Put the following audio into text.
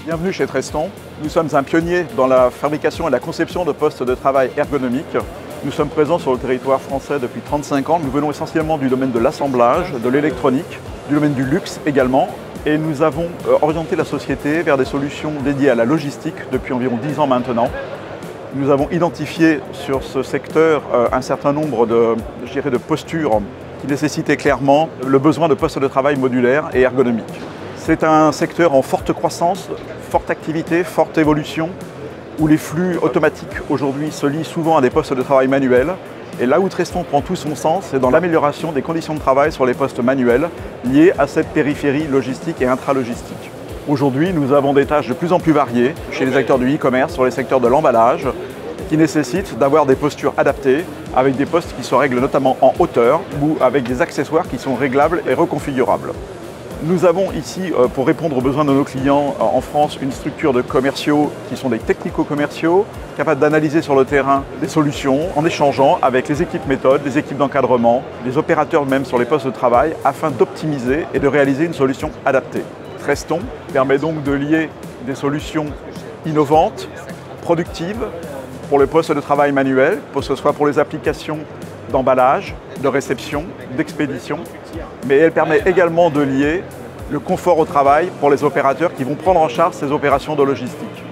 Bienvenue chez Treston. Nous sommes un pionnier dans la fabrication et la conception de postes de travail ergonomiques. Nous sommes présents sur le territoire français depuis 35 ans. Nous venons essentiellement du domaine de l'assemblage, de l'électronique, du domaine du luxe également. Et nous avons orienté la société vers des solutions dédiées à la logistique depuis environ 10 ans maintenant. Nous avons identifié sur ce secteur un certain nombre de postures qui nécessitaient clairement le besoin de postes de travail modulaires et ergonomiques. C'est un secteur en forte croissance, forte activité, forte évolution, où les flux automatiques aujourd'hui se lient souvent à des postes de travail manuels. Et là où Treston prend tout son sens, c'est dans l'amélioration des conditions de travail sur les postes manuels liés à cette périphérie logistique et intralogistique. Aujourd'hui, nous avons des tâches de plus en plus variées chez les acteurs du e-commerce, sur les secteurs de l'emballage, qui nécessitent d'avoir des postures adaptées, avec des postes qui se règlent notamment en hauteur ou avec des accessoires qui sont réglables et reconfigurables. Nous avons ici, pour répondre aux besoins de nos clients en France, une structure de commerciaux qui sont des technico-commerciaux, capables d'analyser sur le terrain des solutions en échangeant avec les équipes méthodes, les équipes d'encadrement, les opérateurs même sur les postes de travail, afin d'optimiser et de réaliser une solution adaptée. Treston permet donc de lier des solutions innovantes, productives, pour les postes de travail manuels, que ce soit pour les applications d'emballage, de réception, d'expédition, mais elle permet également de lier le confort au travail pour les opérateurs qui vont prendre en charge ces opérations de logistique.